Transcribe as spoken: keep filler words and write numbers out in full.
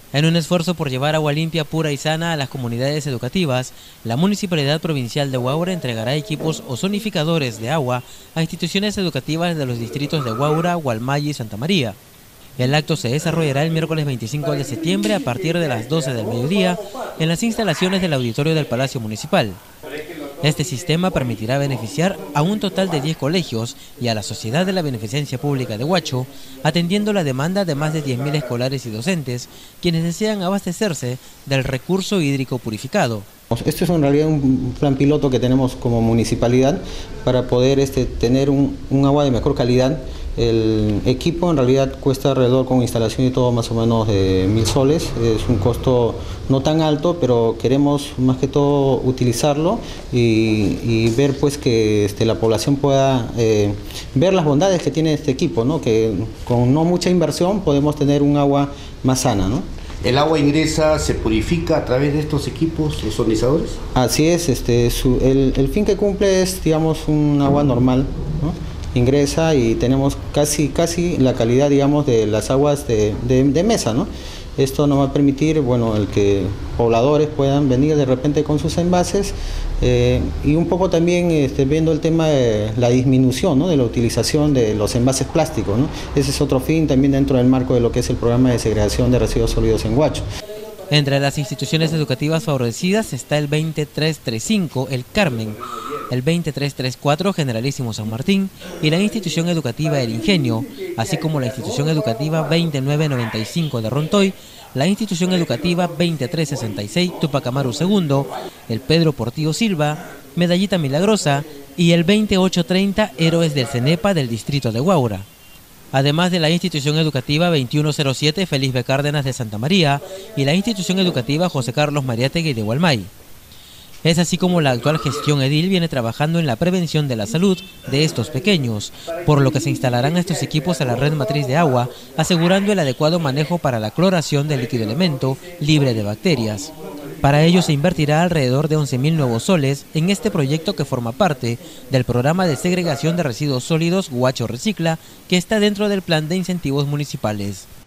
En un esfuerzo por llevar agua limpia, pura y sana a las comunidades educativas, la Municipalidad Provincial de Huaura entregará equipos ozonificadores de agua a instituciones educativas de los distritos de Huaura, Gualmayo y Santa María. El acto se desarrollará el miércoles veinticinco de septiembre a partir de las doce del mediodía en las instalaciones del auditorio del Palacio Municipal. Este sistema permitirá beneficiar a un total de diez colegios y a la Sociedad de la Beneficencia Pública de Huacho, atendiendo la demanda de más de diez mil escolares y docentes, quienes desean abastecerse del recurso hídrico purificado. Este es en realidad un plan piloto que tenemos como municipalidad para poder este, tener un, un agua de mejor calidad. El equipo en realidad cuesta alrededor, con instalación y todo, más o menos de mil soles. Es un costo no tan alto, pero queremos más que todo utilizarlo y, y ver pues que este, la población pueda eh, ver las bondades que tiene este equipo, ¿no? Que con no mucha inversión podemos tener un agua más sana, ¿no? ¿El agua ingresa, se purifica a través de estos equipos ozonizadores? Así es, este, su, el, el fin que cumple es, digamos, un agua normal, ¿no? Ingresa y tenemos casi, casi la calidad, digamos, de las aguas de, de, de mesa, ¿no? Esto nos va a permitir, bueno, el que pobladores puedan venir de repente con sus envases eh, y un poco también este, viendo el tema de la disminución, ¿no? De la utilización de los envases plásticos, ¿no? Ese es otro fin también dentro del marco de lo que es el programa de segregación de residuos sólidos en Huacho. Entre las instituciones educativas favorecidas está el veintitrés treinta y cinco El Carmen, el veintitrés treinta y cuatro Generalísimo San Martín y la institución educativa El Ingenio, así como la institución educativa veintinueve noventa y cinco de Rontoy, la institución educativa veintitrés sesenta y seis Tupac Amaru segundo, el Pedro Portillo Silva, Medallita Milagrosa y el veintiocho treinta Héroes del CENEPA del distrito de Huaura. Además de la institución educativa veintiuno cero siete Félix B. Cárdenas de Santa María y la institución educativa José Carlos Mariátegui de Gualmay. Es así como la actual gestión edil viene trabajando en la prevención de la salud de estos pequeños, por lo que se instalarán estos equipos a la red matriz de agua, asegurando el adecuado manejo para la cloración del líquido elemento libre de bacterias. Para ello se invertirá alrededor de once mil nuevos soles en este proyecto que forma parte del programa de segregación de residuos sólidos Huacho Recicla, que está dentro del plan de incentivos municipales.